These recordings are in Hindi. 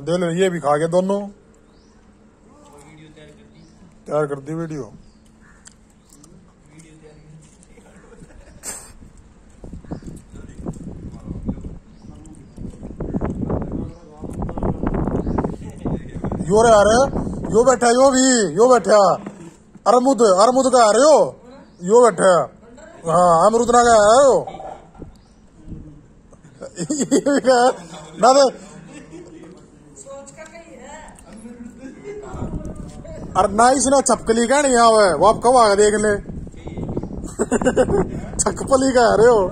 दे ले, ये भी खा गए दोनों। तैयार कर दी वीडियो। यो रे यार, यो बैठा, यो बैठा अरमुद का आ रहे हो, यो बैठा। हाँ अमरुद ना का है यो ना दे। अरे ना इसने छपकली का नहीं आवे, वो आप कब आ देख ले। छकपली का आ रहे हो।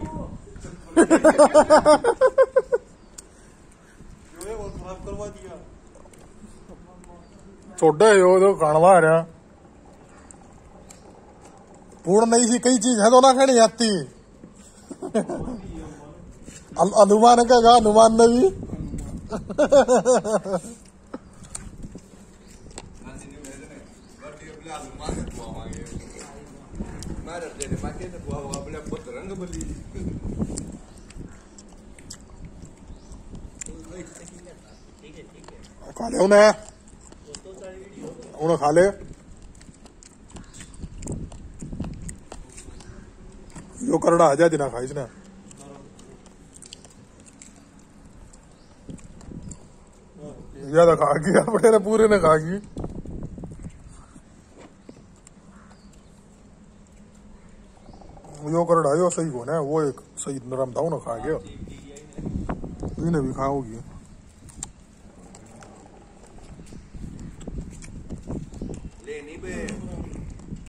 छोटे यो तो खानवा रहा पूर्ण नहीं सी, कई चीज है तो ना खानी आती। अनुमान का अनुमान ने भी। खा ले उन्हें खा ले। यो करड़ा आ जाए ना खा इसने। ज्यादा खा गया बड़े ने, पूरे ने खा गई। यो करड़ा यो सही कौन है, वो एक सही नरम था ना खा गया, इन्हें भी खाओगी।